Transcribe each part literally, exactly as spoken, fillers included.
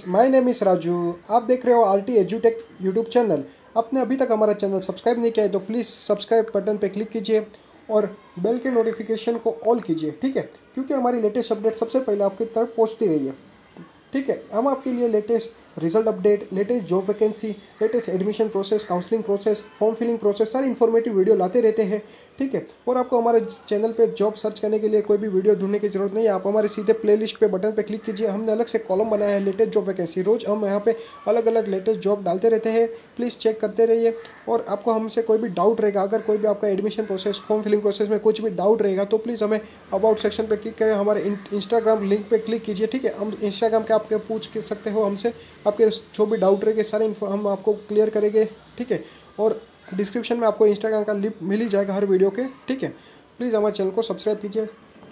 Friends, my name इस राजू। आप देख रहे हो आर टी एजुटेक यूट्यूब चैनल। आपने अभी तक हमारा चैनल सब्सक्राइब नहीं किया है तो प्लीज़ सब्सक्राइब बटन पे क्लिक कीजिए और बेल के नोटिफिकेशन को ऑल कीजिए, ठीक है, क्योंकि हमारी लेटेस्ट अपडेट सबसे पहले आपकी तरफ पहुंचती रही है। ठीक है, हम आपके लिए latest result update, latest job vacancy, latest admission process, counselling process, form filling process, सारी इन्फॉर्मेटिव वीडियो लाते रहते हैं। ठीक है, और आपको हमारे चैनल पे जॉब सर्च करने के लिए कोई भी वीडियो ढूंढने की जरूरत नहीं है। आप हमारे सीधे प्लेलिस्ट पे बटन पे क्लिक कीजिए। हमने अलग से कॉलम बनाया है लेटेस्ट जॉब वैकेंसी। रोज हम यहाँ पे अलग अलग लेटेस्ट जॉब डालते रहते हैं, प्लीज़ चेक करते रहिए। और आपको हमसे कोई भी डाउट रहेगा, अगर कोई भी आपका admission process, form filling process में कुछ भी डाउट रहेगा तो प्लीज़ हमें अबाउट सेक्शन पर क्लिक करें, हमारे इंस्टाग्राम लिंक पे क्लिक कीजिए। ठीक है, हम इंस्टाग्राम के आपके पूछ के सकते हो हमसे, आपके जो भी डाउट रहेंगे सारे इन्फो हम आपको क्लियर करेंगे। ठीक है, और डिस्क्रिप्शन में आपको इंस्टाग्राम का लिंक मिल ही जाएगा हर वीडियो के। ठीक है, प्लीज़ हमारे चैनल को सब्सक्राइब कीजिए।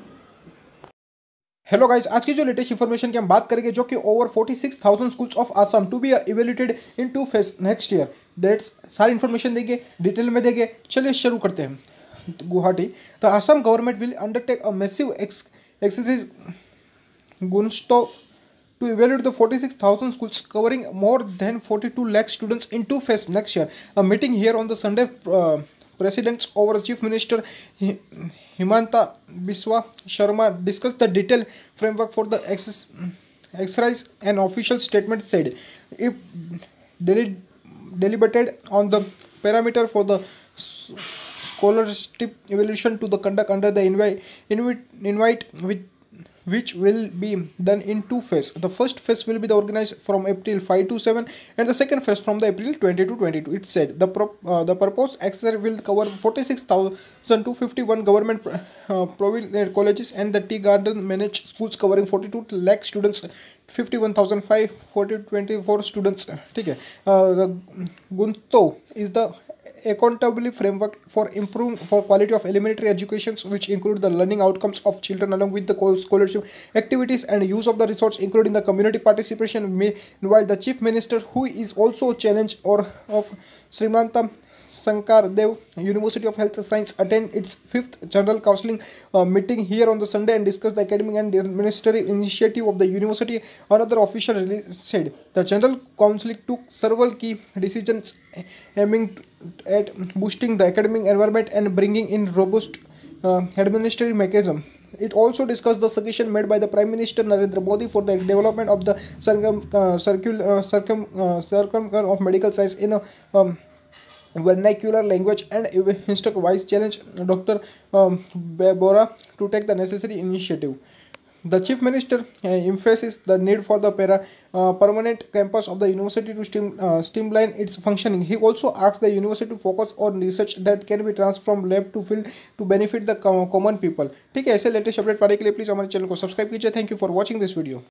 हेलो गाइस, आज की जो लेटेस्ट इन्फॉर्मेशन की हम बात करेंगे, जो कि over forty six thousand schools of Assam to be evaluated in two phase next year, dates सारी इन्फॉर्मेशन देंगे, डिटेल में देंगे। चलिए शुरू करते हैं। Guwahati, the Assam government will undertake a massive exercise गुनस्टो to evaluate the forty-six thousand schools covering more than forty-two lakh students in two phases next year. A meeting here on the Sunday, uh, President's over Chief Minister Himanta Biswa Sharma discussed the detailed framework for the exercise. An official statement said, if deli- deliberated on the parameter for the scholarship evaluation to the conduct under the invite, invite, invite with which will be done in two phases. The first phase will be the organized from April five to seven, and the second phase from the April twenty to twenty-two. It said the pro, uh, the proposed exercise will cover forty-six thousand two hundred fifty-one government uh, provincial colleges and the tea garden managed schools covering forty-two lakh students, fifty-one thousand five hundred twenty-four students. ठीक है, गुंतो is the accountability framework for improving for quality of elementary education, which include the learning outcomes of children along with the scholarship activities and use of the resource, including the community participation. Meanwhile, the chief minister, who is also a challenge or of Srimanta Sankar Dev University of Health Science, attend its fifth general counseling uh, meeting here on the Sunday and discuss the academic and administrative initiative of the university. Another official release said the general council took several key decisions aiming at boosting the academic environment and bringing in robust uh, administrative mechanism. It also discussed the suggestion made by the Prime Minister Narendra Modi for the development of the circum, uh, circul, uh, circum, uh, circum of medical science in a um, vernacular language, and instruct Vice Challenge Doctor Um, Bora to take the necessary initiative. The Chief Minister uh, emphasizes the need for the para, uh, permanent campus of the university to stream, uh, streamline its functioning. He also asked the university to focus on research that can be transferred from lab to field to benefit the common people. ठीक है, ऐसे latest update पाने के लिए please हमारे channel को subscribe कीजिए। Thank you for watching this video.